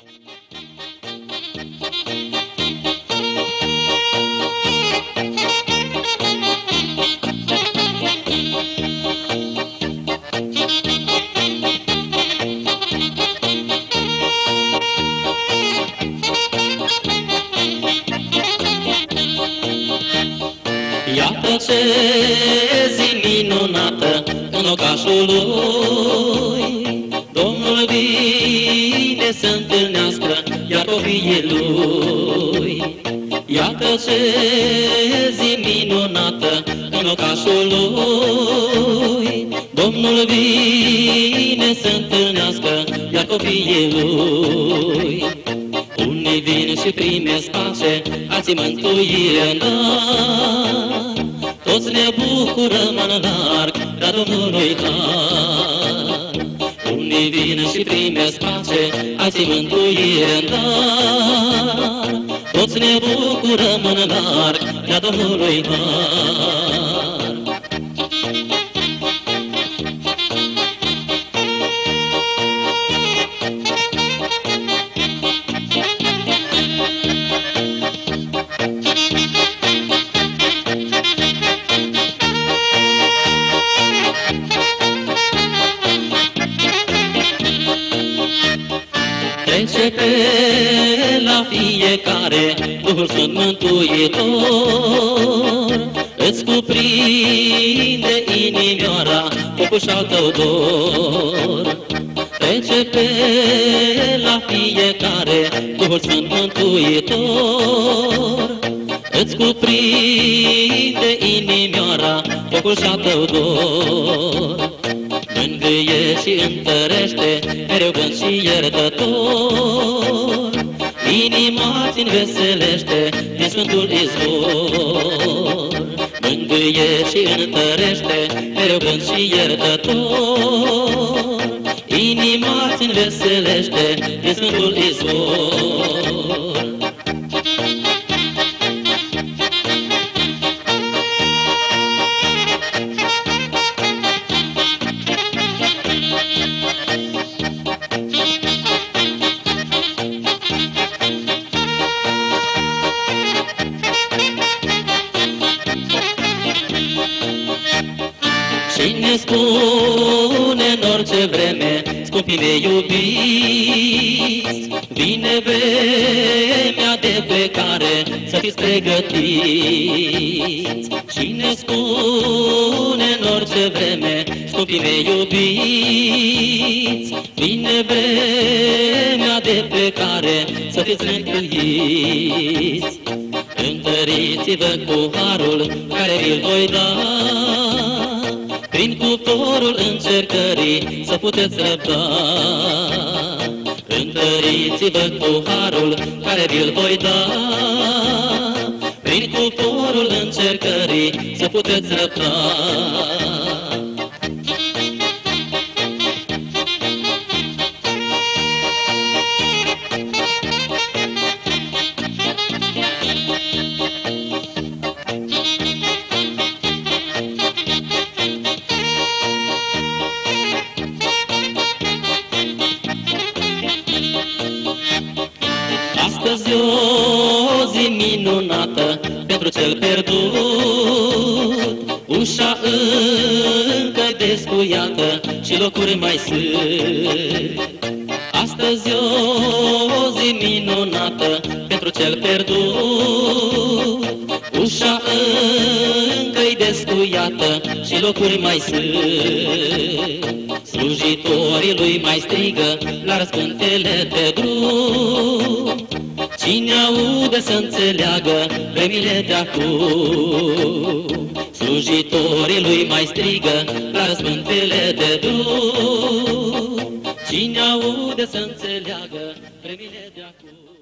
Iată ce zi minunată în locașul lui, Domnul vine să întâlnească iar copiii lui. Iată ce zi minunată în locașul lui, Domnul vine să întâlnească iar copiii lui. Unii vin și primesc pace, alții mântuire în dar, toți ne bucurăm în larg, la Domnului har. Unii vin și primesc pace, alții mântuire în dar, toți ne bucurăm în larg, la Domnului har. Trece pe la fiecare Duhul Sfânt Mântuitor, îți cuprinde inimioara cu pușal tău dor. Trece pe la fiecare Duhul Sfânt Mântuitor, îți cuprinde inimioara cu pușal tău dor. Mângâie și întărește, mereu gând și iertător, inima ți înveselește din Sfântul izvor. Mângâie și întărește, mereu gând și iertător, inima ți înveselește din Sfântul izvor. Cine spune în orice vreme, scumpii mei iubiți, vine vremea de plecare, să fiți pregătiți. Cine spune în orice vreme, scumpii mei iubiți, vine vremea de plecare, să fiți mântuiți. Întăriți-vă cu harul care vi-l voi da, prin cuptorul încercării să puteți răbda. Întăriți-vă cu harul care vi-l voi da, prin cuptorul încercării să puteți răbda. Astăzi e o zi minunată pentru cel pierdut, ușa încă-i descuiată și locuri mai sunt. Astăzi e o zi minunată pentru cel pierdut, ușa încă-i descuiată și locuri mai sunt. Slujitorii lui mai strigă la răspântele de drum, cine aude să înțeleagă vremile de acum. Slujitorii lui mai strigă la răspântele de drum, cine aude să înțeleagă vremile de acum.